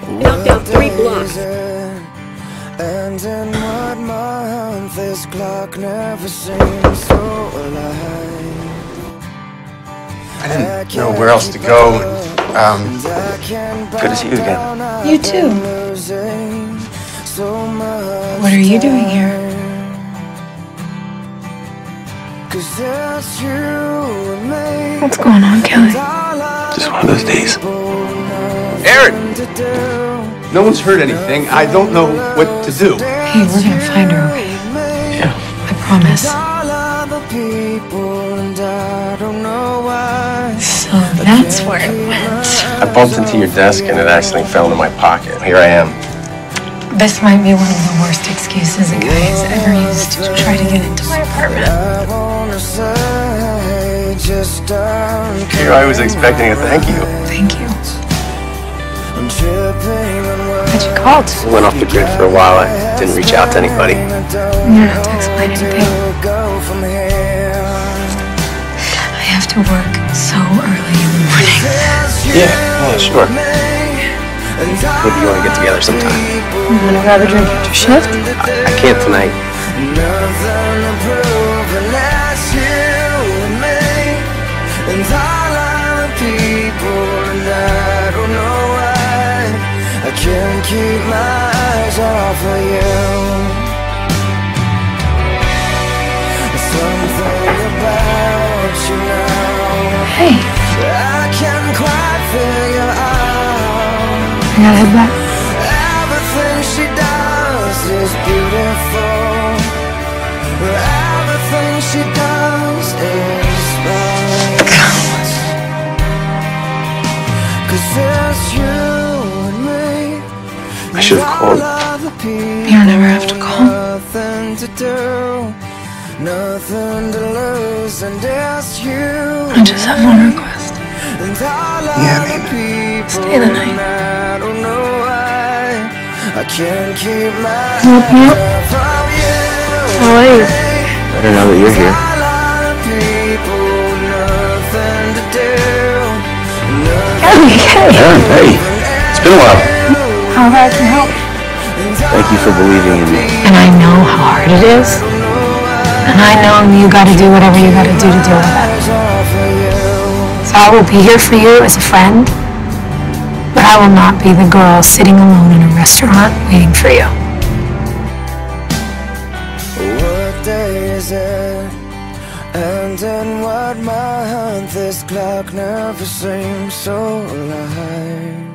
Knocked out 3 blocks. And in what month this clock never seems so alive. I didn't know where else to go. Good to see you again. You too. What are you doing here? What's going on, Kelly? Just one of those days. Aaron! No one's heard anything. I don't know what to do. Hey, we're gonna find her, okay? Yeah. I promise. So that's where it went. I bumped into your desk and it accidentally fell into my pocket. Here I am. This might be one of the worst excuses a guy has ever used to try to get into my apartment. Here I was expecting a thank you. Thank you. But you called. I went off the grid for a while. I didn't reach out to anybody. You don't have to explain anything. I have to work so early in the morning. Yeah, sure. Maybe you want to get together sometime. You want to grab a drink after shift? I can't tonight. Can't keep my eyes off of you. Something about you now. Hey. I can't quite figure out. I gotta head back. Everything she does is beautiful. Everything she does is right. 'Cause it's you. I should have called. You don't ever have to call. I just have one request. Yeah, baby. Stay the night. Help me up. How are you? Better now that you're here. Aaron, hey. It's been a while. However I can help. Thank you for believing in me. And I know how hard it is. And I know you gotta do whatever you gotta do to deal with it. So I will be here for you as a friend, but I will not be the girl sitting alone in a restaurant waiting for you. What day is it? And in what month this clock never seems so alive.